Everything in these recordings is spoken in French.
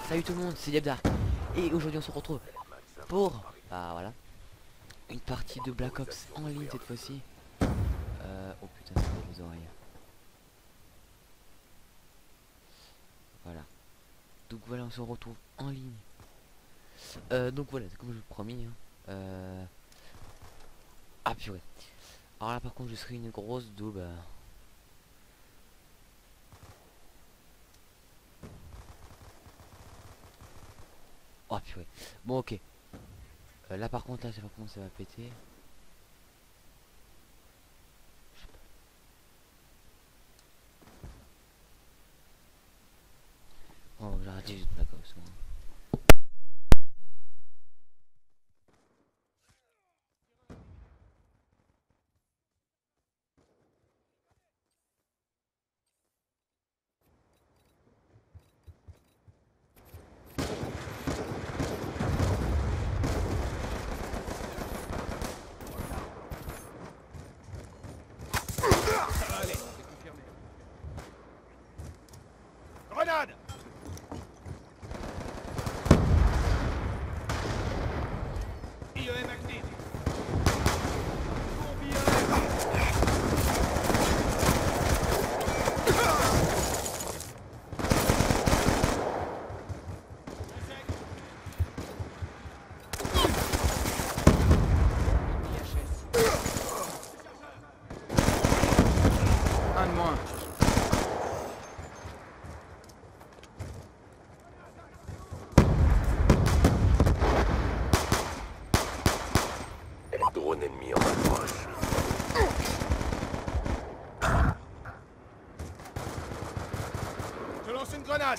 Salut tout le monde, c'est Diabdark. Et aujourd'hui on se retrouve pour, voilà, une partie de Black Ops en ligne cette fois-ci. Oh putain, ça fait les oreilles. Voilà. Donc voilà, on se retrouve en ligne. Donc voilà, c'est comme je vous l'ai promis. Hein. Ah purée. Alors là par contre je serai une grosse daube. Oh purée. Bon ok. Là par contre là, je sais pas comment ça va péter. Oh j'ai arrêté juste Black Ops. Moi. Grenade! IEM actif! Un de moins. Drone ennemi en approche. Je lance une grenade!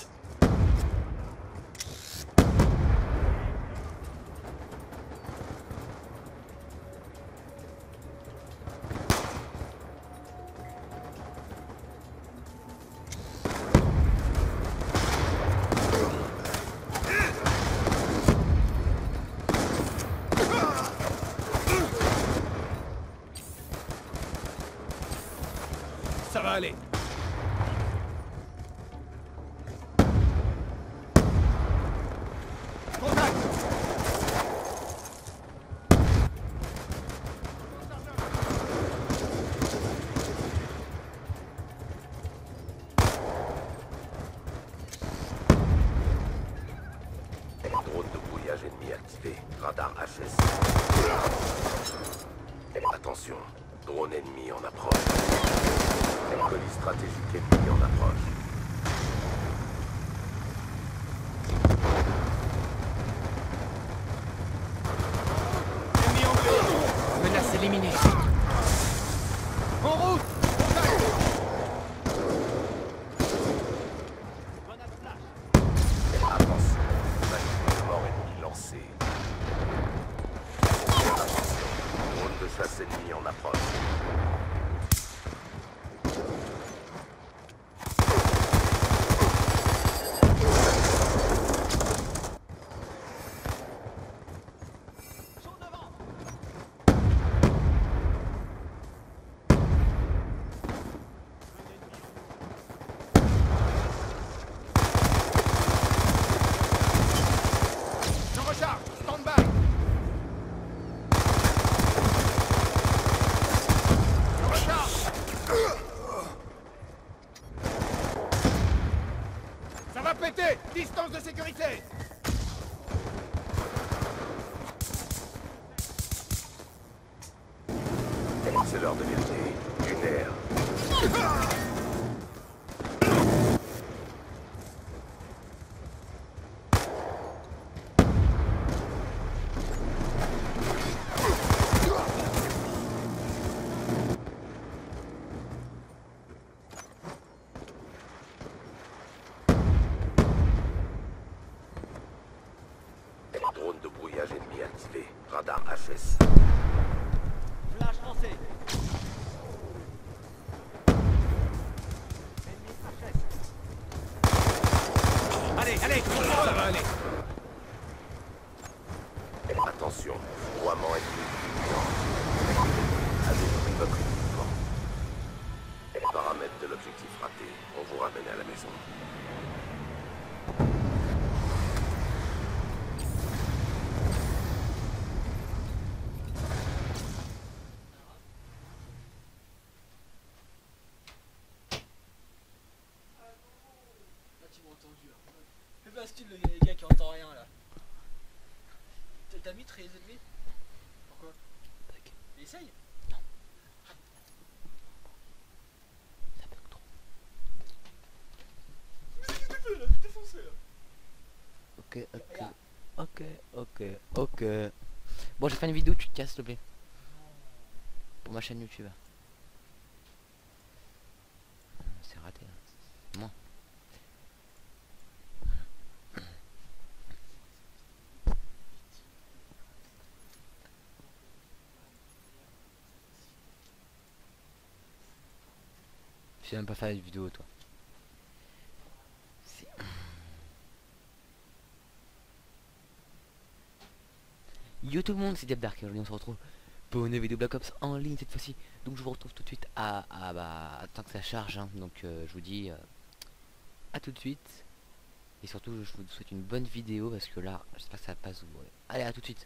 Ça va aller. Contact! Drone de brouillage ennemi activé. Radar HS. Attention, drone ennemi en approche. Colis stratégique ennemi en approche. Ennemi anglais! Menace éliminée. En route! Attention, machine mort ennemi lancée. Attention, drone de chasse ennemi en approche. Je recharge! Stand by! Je recharge! Ça va péter! Distance de sécurité! C'est l'heure de vérité. Une ère. Drone de brouillage ennemi activé. Radar HS. Flash lancé! Allez, allez! Ça va aller! Attention, foudroiement ennemi imminent. Avez pris votre équipement. Paramètres de l'objectif raté. On vous ramène à la maison. Fais pas style les gars qui entendent rien là. T'as mis très élevé? Pourquoi? Essaye. Ça bug trop. Qu'est-ce que tu fais là? Tu t'es défoncé là. Ok. Bon, j'ai fait une vidéo, tu te casses s'il te plaît. Pour ma chaîne YouTube. C'est raté là. Moi. Tu sais même pas faire une vidéo toi. Yo tout le monde, c'est Diabdark et aujourd'hui on se retrouve pour une vidéo Black Ops en ligne cette fois-ci. Donc je vous retrouve tout de suite à tant que ça charge hein. Donc je vous dis à tout de suite. Et surtout je vous souhaite une bonne vidéo parce que là j'espère que ça passe. Allez, à tout de suite.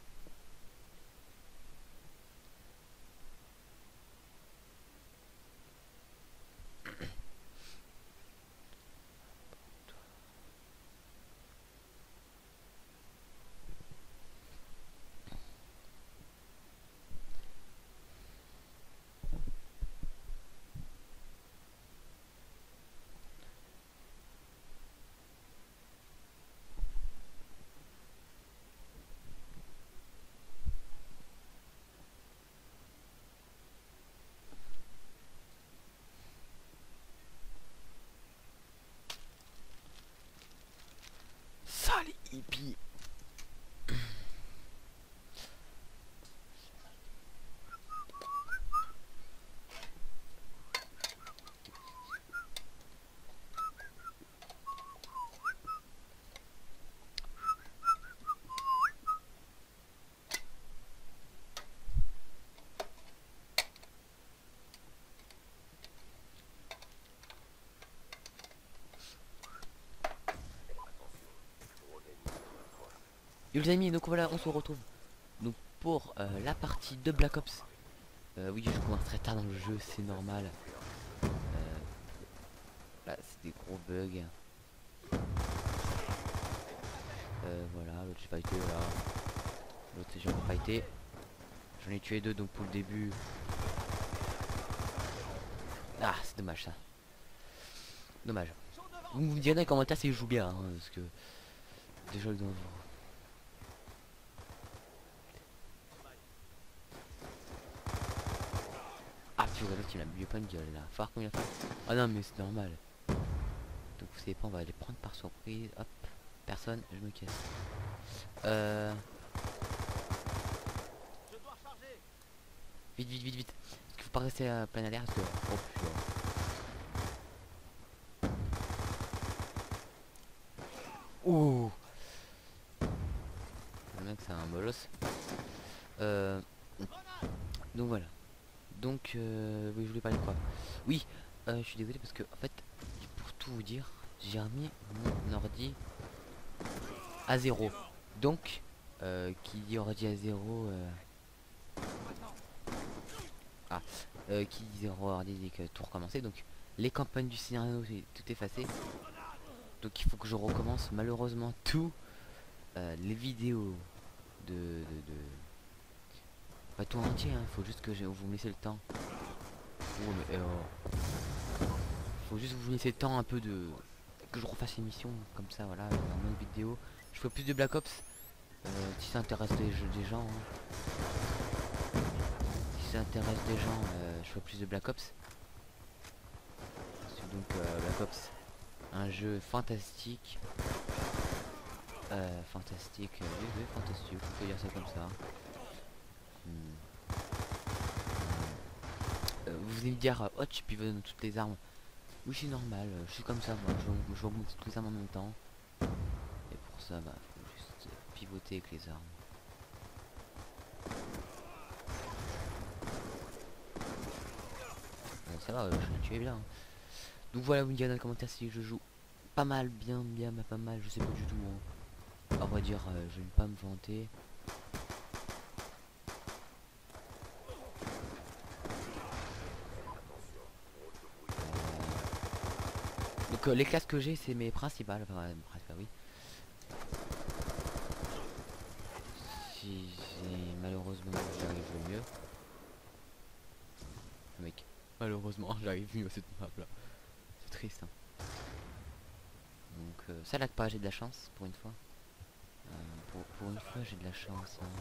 Sale hippie. Yo les amis, donc voilà, on se retrouve donc pour la partie de Black Ops. Oui, je commence très tard dans le jeu, c'est normal. Là, c'est des gros bugs. Voilà, l'autre j'ai pas été là. L'autre j'ai pas été. J'en ai tué deux donc pour le début. Ah, c'est dommage ça. Dommage. Vous me direz dans les commentaires si je joue bien, hein, parce que déjà le ah purée, l'autre il a mieux pas une gueule là. Faut combien de fois. Ah non mais c'est normal. Donc vous savez pas, on va les prendre par surprise. Hop, personne, je me casse. Vite. Parce qu'il faut pas rester à plein alerte parce que. Oh putain. Ouh. Le mec c'est un bolos. Donc voilà. Donc oui, je voulais parler de quoi. Oui, je suis désolé parce que en fait, pour tout vous dire, j'ai remis mon ordi à 0. Donc qui dit ordi à 0 qui dit 0 ordi dit que tout recommencer. Donc les campagnes du scénario c'est tout effacé. Donc il faut que je recommence malheureusement tout les vidéos pas tout entier, hein. Faut juste que vous me laissez le temps. Oh mais faut juste vous laisser le temps un peu de que je refasse l'émission comme ça, voilà, dans une vidéo. Je ferai plus de Black Ops si ça intéresse des gens. Hein. Si ça intéresse des gens, je ferai plus de Black Ops. C'est donc Black Ops, un jeu fantastique. Fantastique, oui, fantastique, on peut dire ça comme ça. Vous allez me dire, oh tu pivotes dans toutes les armes. Oui c'est normal, je suis comme ça moi, je remonte toutes les armes en même temps. Et pour ça bah faut juste pivoter avec les armes. Ça va, tu es bien. Hein. Donc voilà, vous me direz dans les commentaires si je joue pas mal, bien, mais pas mal, je sais pas du tout. Hein. À vrai dire, je ne vais pas me vanter. Donc les classes que j'ai, c'est mes principales. Enfin, oui. Si j'ai malheureusement j'arrive le mieux. Mec, malheureusement j'arrive mieux à cette map là. C'est triste. Hein. Donc ça lag pas, j'ai de la chance pour une fois. Pour une fois j'ai de la chance. Hein.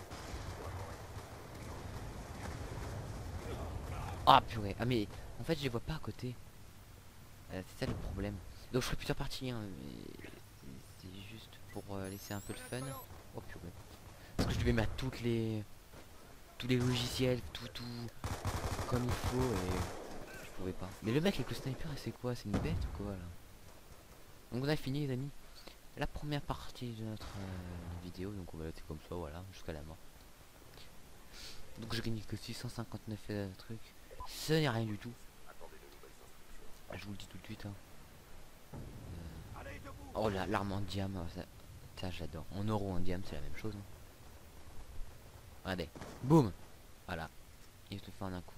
Ah purée, ah mais en fait je les vois pas à côté. C'est ça le problème. Donc je ferai plusieurs parties hein, mais c'est juste pour laisser un peu de fun. Oh purée. Parce que je devais mettre tous les logiciels, tout comme il faut et je pouvais pas. Mais le mec avec le sniper c'est quoi? C'est une bête ou quoi là? Donc on a fini les amis. La première partie de notre vidéo, donc on va laisser comme ça voilà, jusqu'à la mort. Donc je gagne que 659 trucs. Ce n'est rien du tout. Je vous le dis tout de suite. Hein. Oh là, l'arme en diam, ça j'adore. En oro en diam, c'est la même chose. Hein. Regardez, boum. Voilà. Et je le fais en un coup.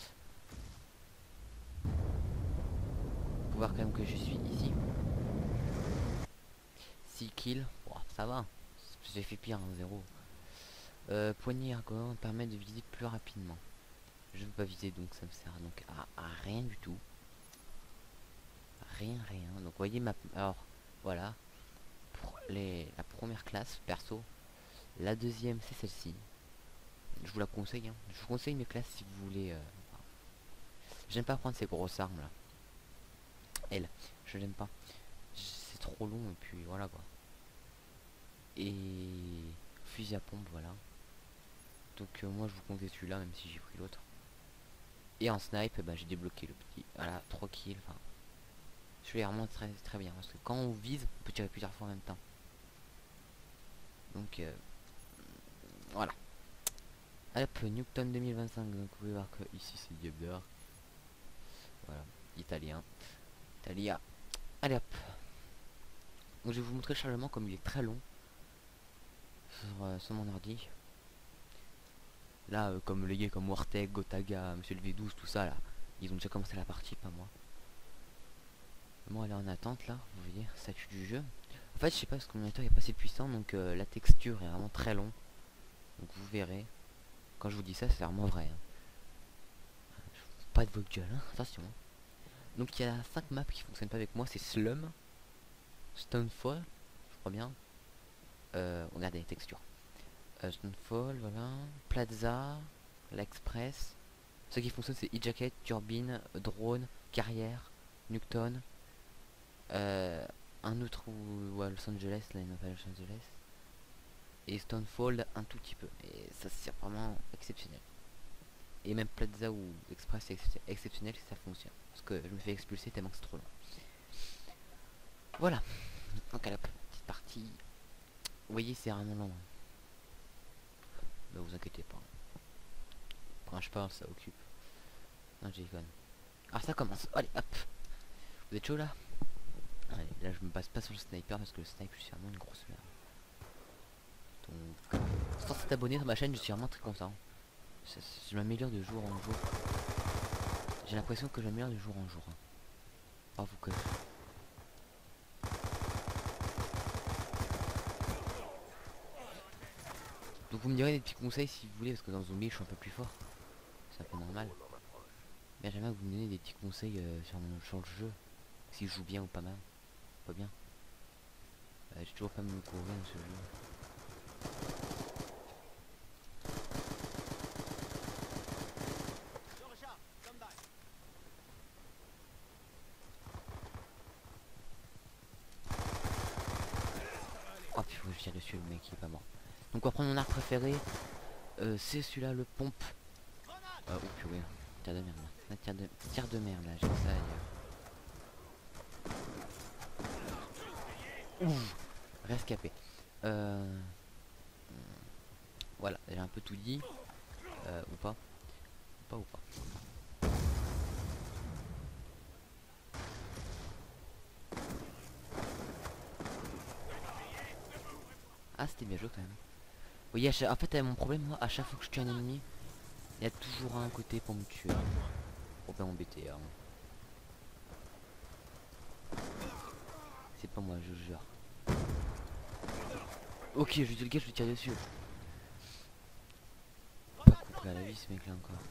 Faut voir quand même que je suis ici. 6 kills. Oh, ça va. J'ai fait pire, hein, 0. Poignée ergo permet de viser plus rapidement. Je ne veux pas viser donc ça me sert donc à rien du tout. Rien. Donc vous voyez ma... Alors voilà. Pour la première classe perso. La deuxième c'est celle-ci. Je vous la conseille. Hein. Je vous conseille mes classes si vous voulez. J'aime pas prendre ces grosses armes là. Elle. Je l'aime pas. C'est trop long et puis voilà quoi. Et fusil à pompe voilà. Donc moi je vous conseille celui-là même si j'ai pris l'autre. Et en snipe bah, j'ai débloqué le petit. Voilà 3 kills. Enfin, celui-là est vraiment très bien parce que quand on vise on peut tirer plusieurs fois en même temps. Donc voilà. Hop, Newton 2025. Donc vous pouvez voir que ici c'est Gebder. Voilà, italien. Italia. Allez hop. Donc je vais vous montrer le chargement comme il est très long sur mon ordi. Là comme les gars comme Warteg, Gotaga, Monsieur le V12, tout ça là, ils ont déjà commencé la partie, pas moi. Moi elle est en attente là, vous voyez, statut du jeu. En fait je sais pas parce que mon ordinateur est pas assez puissant donc la texture est vraiment très long. Donc vous verrez. Quand je vous dis ça c'est vraiment vrai. Hein. Pas de votre gueule, hein, attention. Donc il y a 5 maps qui fonctionnent pas avec moi, c'est Slum, Stonefall, je crois bien. Regardez les textures. Stonefall, voilà. Plaza, l'Express. Ce qui fonctionne c'est e-jacket, turbine, drone, carrière, Newton. Un autre ou à Los Angeles, là il n'a pas Los Angeles. Et Stonefall un tout petit peu. Et ça c'est vraiment exceptionnel. Et même Plaza ou Express c'est exceptionnel si ça fonctionne. Parce que je me fais expulser tellement que c'est trop long. Voilà. Donc à la petite partie. Vous voyez c'est vraiment long. Ne vous inquiétez pas. Quand je parle ça occupe. Non j'ai déconne. Ah ça commence. Allez hop. Vous êtes chaud là? Allez là je me base pas sur le sniper parce que le sniper je suis vraiment une grosse merde. Donc sans s'être abonné sur ma chaîne je suis vraiment très content. Je m'améliore de jour en jour. J'ai l'impression que je m'améliore de jour en jour. Hein. Oh vous que. Donc vous me direz des petits conseils si vous voulez parce que dans Zombie je suis un peu plus fort. C'est un peu normal. Mais j'aimerais que vous me donniez des petits conseils sur le jeu. Si je joue bien ou pas mal. Pas bien. J'ai toujours pas me courir dans ce jeu. Oh putain je tire dessus le mec il est pas mort. Donc on va prendre mon arc préféré. C'est celui-là le pompe. Oh purée. Tire de merde là. Tire de merde là, j'ai ça ailleurs. Ouh. Rescapé. Voilà, j'ai un peu tout dit. Ou pas. Ou pas. Ah c'était bien joué quand même. Vous voyez, en fait mon problème moi, à chaque fois que je tue un ennemi, il y a toujours un côté pour me tuer. Pour pas m'embêter. Hein. c'est pas moi, je jure. Ok, je lui dis le gars, je lui tire dessus. Pas coupé à la vie ce mec là encore.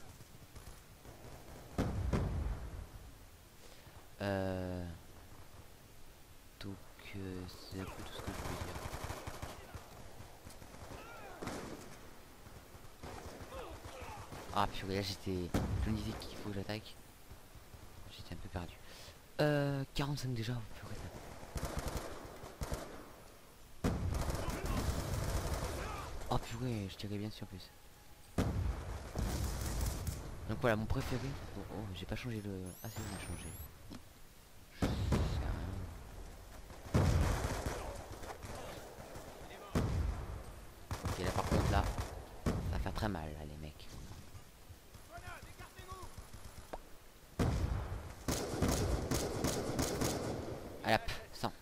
Donc c'est un peu tout ce que je veux dire. Ah purée, là j'étais... Je me disais qu'il faut que j'attaque. J'étais un peu perdu. 45 déjà, oh, purée. Oh purée, je tirais bien dessus en plus. Donc voilà, mon préféré. Oh, oh j'ai pas changé le... Ah c'est bon, j'ai changé. Je sais rien. Ok, là par contre là, ça va faire très mal là les mecs. Allez hop, 100.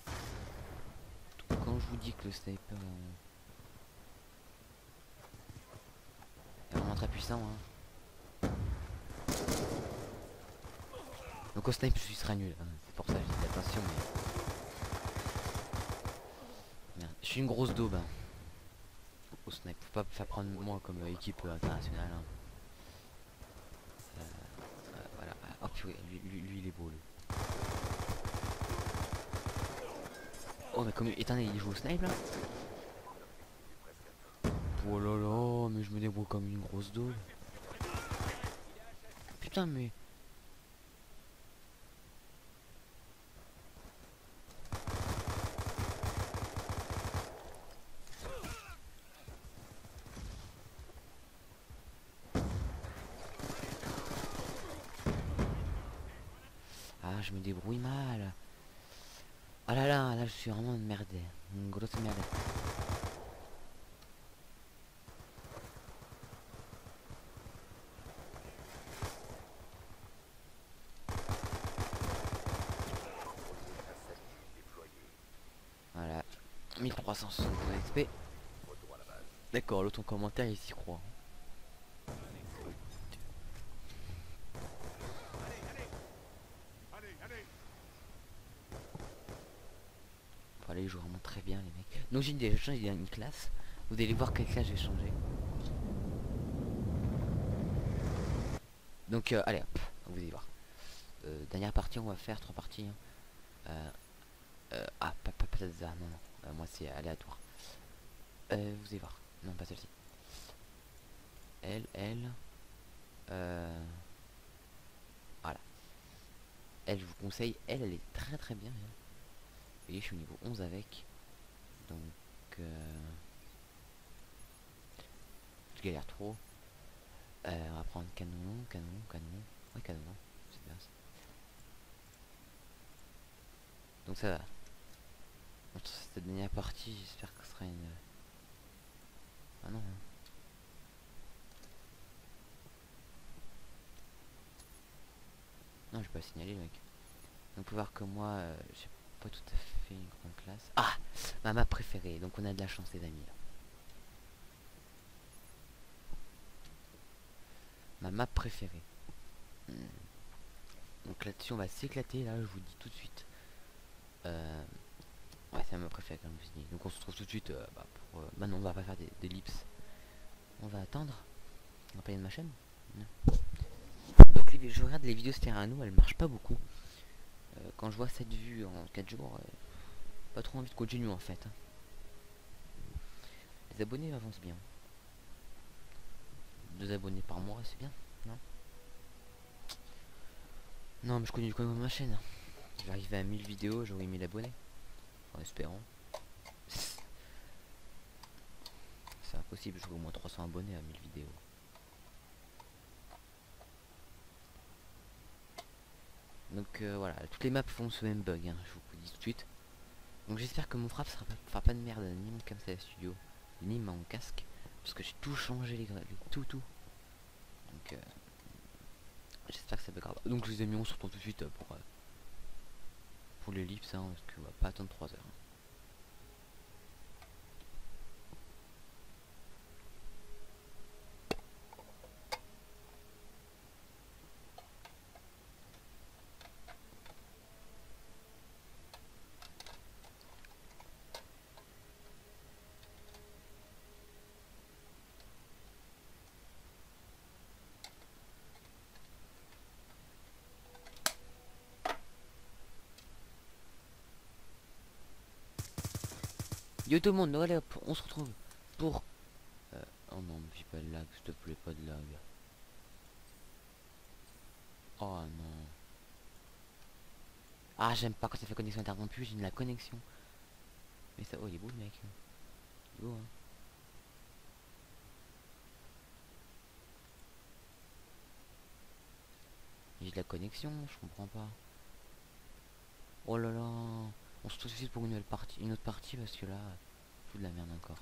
Quand je vous dis que le sniper est vraiment très puissant hein. Donc au snipe je serai nul hein. C'est pour ça que je dis attention mais... Merde. Je suis une grosse daube hein. Au snipe, faut pas me faire prendre moi comme équipe internationale hein. Voilà, oh purée, lui il est beau lui. Oh mais comme étant il joue au snipe là. Oh là là, mais je me débrouille comme une grosse daube. Putain mais... Ah je me débrouille mal. Ah là je suis vraiment une merde. Une grosse merde. Voilà. 1372 XP. D'accord, l'autre en commentaire il s'y croit. Voilà, il joue vraiment très bien les mecs. Donc j'ai déjà changé une classe. Vous allez voir quelle classe j'ai changé. Donc allez hop, vous allez voir. Dernière partie, on va faire 3 parties. Hein. Pas de hasard, non. Moi c'est aléatoire. Vous allez voir. Non, pas celle-ci. Elle. Voilà. Elle, je vous conseille. Elle est très très bien. Hein. Vous voyez, je suis au niveau 11 avec. Donc... je galère trop. On va prendre canon. Ouais, canon. C'est bien ça. Donc ça va. Entre cette dernière partie, j'espère que ce sera une... Ah non. Hein. Non, je vais pas signaler le mec. Donc, on peut voir que moi, j'ai pas tout à fait une grande classe. Ah, ma map préférée. Donc, on a de la chance, les amis. Là. Ma map préférée. Donc là-dessus, on va s'éclater. Là, je vous le dis tout de suite. Ouais, c'est ma préférée, comme je vous dis. Donc, on se retrouve tout de suite. Pour, maintenant, on va pas faire des ellipses. On va attendre. On va pas aller de ma chaîne. Non. Donc, je regarde les vidéos Sterano, elles marchent pas beaucoup. Quand je vois cette vue en 4 jours, pas trop envie de continuer en fait. Hein. Les abonnés avancent bien. 2 abonnés par mois, c'est bien, non? Non, mais je connais quand même ma chaîne. Je vais arriver à 1000 vidéos, j'aurai 1000 abonnés. En espérant. C'est impossible, j'aurai au moins 300 abonnés à 1000 vidéos. Donc voilà, toutes les maps font ce même bug, hein, je vous le dis tout de suite. Donc j'espère que mon frappe fera pas de merde, ni mon Camtasia Studio, ni mon casque. Parce que j'ai tout changé, les tout. Donc j'espère que ça va grave. Donc les amis, on se retrouve tout de suite pour l'ellipse, hein, parce qu'on va pas attendre 3 heures. Yo tout le monde, allez hop, on se retrouve pour... oh non, mais j'ai pas de lag, s'il te plaît, pas de lag. Oh non. Ah, j'aime pas quand ça fait connexion interrompue, j'ai de la connexion. Mais ça... Oh, il est beau le mec. Il est beau, hein. J'ai de la connexion, je comprends pas. Oh là là. On se trouve pour une nouvelle partie, une autre partie parce que là, fout de la merde encore.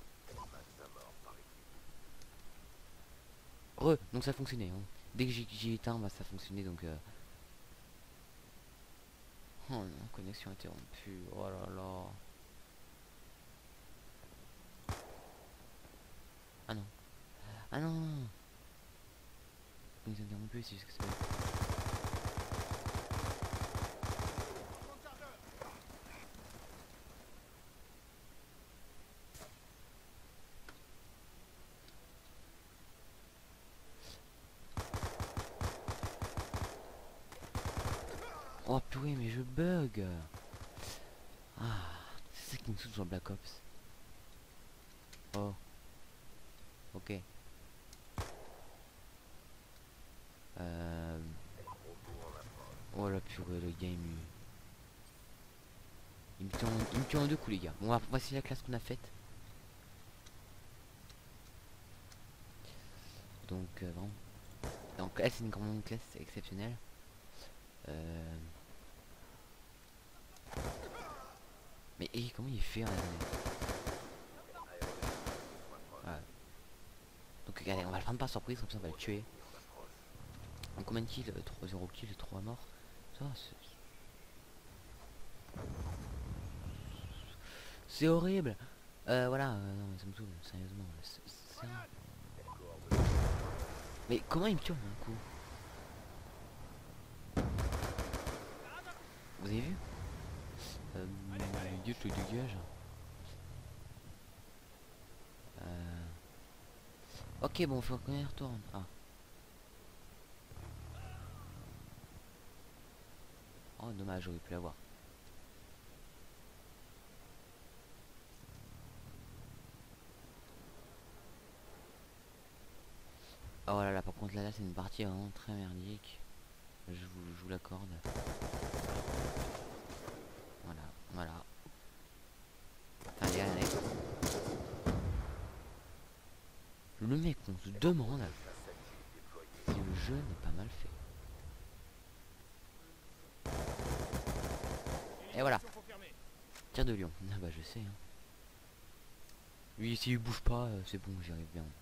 Donc ça fonctionnait. Hein. Dès que j'ai éteint, bah ça fonctionnait donc. Oh non, connexion interrompue. Oh là là. Ah non. Ah non. Connexion interrompue, c'est juste que c'est. Oh purée, mais je bug. Ah, c'est ça qui me saoule sur Black Ops. Oh. Ok. Oh la purée, le game. Il me tue en deux coups, les gars. Bon, voici la classe qu'on a faite. Donc, vraiment. Donc, elle, c'est une grande classe exceptionnelle. Mais comment il fait voilà. Donc regardez, on va le prendre par surprise, comme ça on va le tuer. Donc combien de kills? 3-0 kills, 3 morts. Ça c'est horrible. Voilà, non mais ça me saoule, sérieusement. Mais comment il me tue en un coup? Vous avez vu? Dieu, je te dégage. Ok, bon, faut qu'on y retourne. Ah. Oh, dommage, j'aurais pu l'avoir. Oh là là, par contre, là c'est une partie vraiment très merdique. Je vous l'accorde. Voilà, voilà. Allez, allez. Le mec, on se demande si le jeu n'est pas mal fait. Et voilà. Tir de lion. Ah bah je sais. Hein. Lui, s'il bouge pas, c'est bon, j'y arrive bien.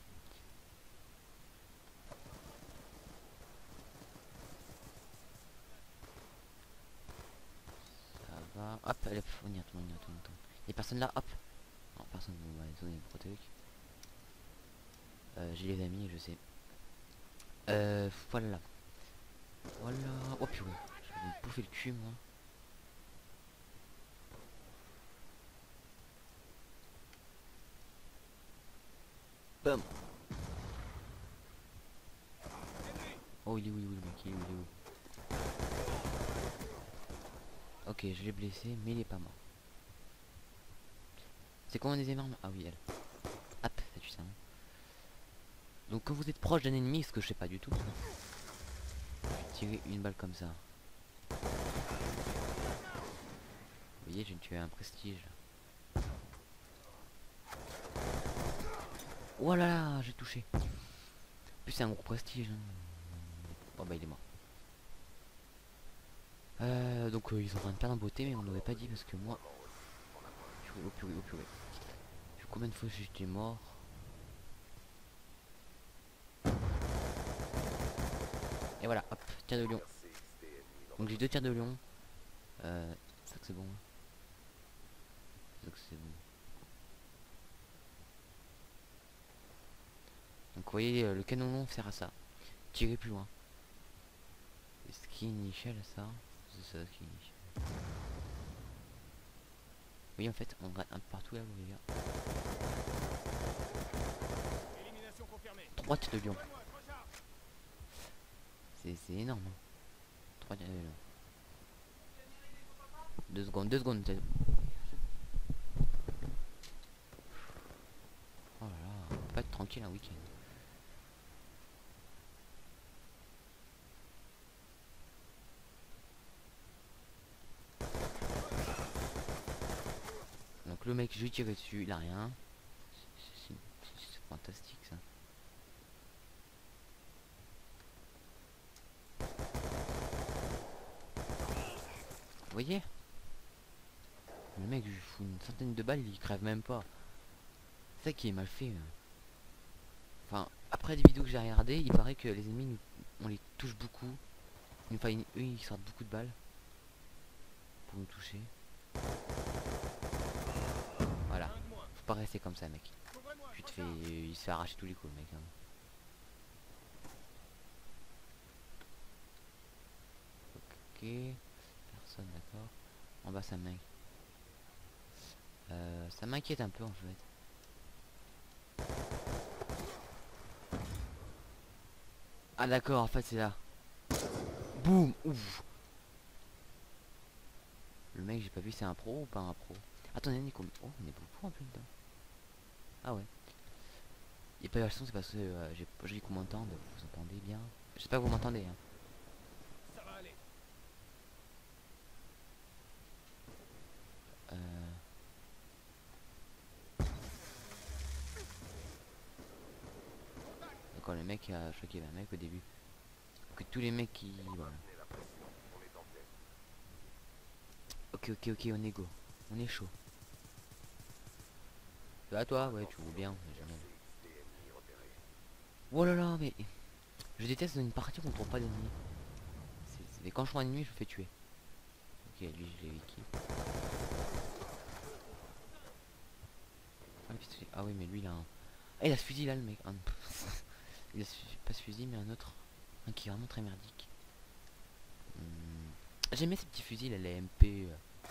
Ça va. Hop, allez, on y retourne, on y retourne. Il y a personne là, hop. Non, personne, on va donner une protéique. J'ai les amis, je sais. Voilà. Voilà. Oh purée. Je vais me bouffer le cul, moi. Bam. Oh, il est où, le mec? Il est où? Ok, je l'ai blessé, mais il est pas mort. C'est quoi un des armes? Ah oui, elle. Hop, ça tue ça. Donc quand vous êtes proche d'un ennemi, ce que je sais pas du tout, tirer une balle comme ça. Vous voyez, j'ai tué un prestige. Oh là là, j'ai touché. En plus c'est un gros prestige. Hein. Oh bah il est mort. Donc ils sont en train de perdre en beauté, mais on l'aurait pas dit parce que moi... Oh purée, oh purée. Combien de fois j'étais mort? Et voilà, hop, tir de lion. Donc j'ai 2 tirs de lion. Ça que c'est bon. Ça que c'est bon. Donc vous voyez, le canon long sert à ça. Tirer plus loin. Ski initial, ça. C'est ça, ski initial. Oui, en fait, on va un peu partout là, les gars. 3 tirs de lion. C'est énorme. Hein. 3 tirs de lion. 2 secondes, 2 secondes. tranquille un week-end. Donc le mec, je lui tirais dessus, il a rien. C'est fantastique ça. Vous voyez? Le mec, je lui fous une centaine de balles, il crève même pas. C'est ça qui est mal fait. Enfin, après les vidéos que j'ai regardées, il paraît que les ennemis, on les touche beaucoup. Enfin, eux, ils sortent beaucoup de balles pour nous toucher. Voilà. Faut pas rester comme ça, mec. Tu te fais... Il se fait arracher tous les coups, le mec. Hein. Ok. Personne, d'accord. En bas, ça m'inquiète. Ça m'inquiète un peu, en fait. Ah, d'accord, en fait, c'est là. Boum. Ouf. Le mec, j'ai pas vu, c'est un pro ou pas un pro? Attendez, on est combien? Oh, on est beaucoup un peu dedans. Ah ouais. Il n'y a pas eu la son, c'est parce que j'ai qu'on m'entende. Vous entendez bien? J'espère que vous m'entendez. Hein. Ça va aller. D'accord, le mec a choqué un mec au début. Que tous les mecs qui... Voilà. Ok, on est go. On est chaud. Ça va toi? Ouais, tu vois bien. Génial. Oh là là, mais... Je déteste dans une partie qu'on ne trouve pas d'ennemis. Mais quand je vois un ennemi, je le fais tuer. Ok, lui, je l'ai équipé. Ah oui, mais lui, il a un... Ah, il a ce fusil là, le mec. Ah, il a pas ce fusil, mais un autre. Un qui est vraiment très merdique. J'aimais ces petits fusils là, les MP.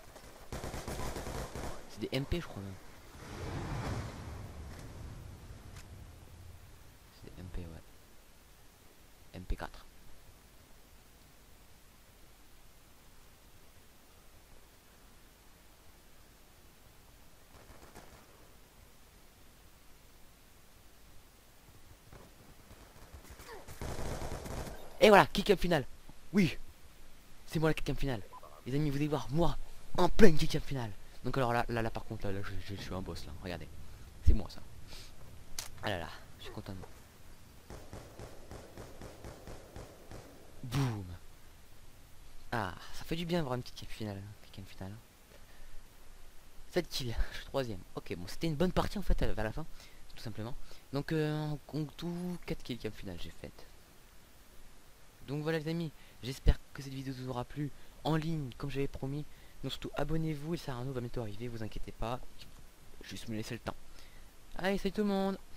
C'est des MP, je crois même. C'est des MP, ouais. MP4. Et voilà, kick-up final. Oui, c'est moi le kick-up final. Les amis, vous allez voir, moi, en plein kick-up final. Donc alors là, par contre, là, je suis un boss, là. Regardez. C'est moi, ça. Ah là là, je suis content de moi. Boum. Ah, ça fait du bien d'avoir une petite kick finale. 7 kills, je suis 3ème. Ok, bon, c'était une bonne partie en fait, vers la fin, tout simplement. Donc, en tout, 4 kills cap final, j'ai fait. Donc voilà les amis, j'espère que cette vidéo vous aura plu en ligne comme j'avais promis. Donc surtout abonnez-vous, et Sarano va bientôt arriver, vous inquiétez pas. Juste me laisser le temps. Allez, salut tout le monde.